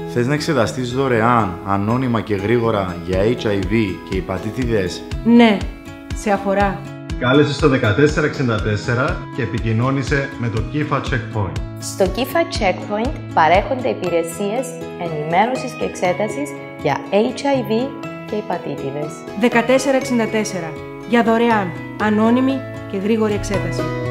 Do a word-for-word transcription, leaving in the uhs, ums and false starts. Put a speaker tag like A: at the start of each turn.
A: Θες να εξεταστείς δωρεάν, ανώνυμα και γρήγορα για έιτς άι βι και υπατήτηδες?
B: Ναι, σε αφορά.
C: Κάλεσε στο δεκατέσσερα εξήντα τέσσερα και επικοινώνησε με το Kifa Checkpoint.
D: Στο Kifa Checkpoint παρέχονται υπηρεσίες ενημέρωσης και εξέτασης για έιτς άι βι και υπατήτηδες.
B: δεκατέσσερα εξήντα τέσσερα για δωρεάν, ανώνυμη και γρήγορη εξέταση.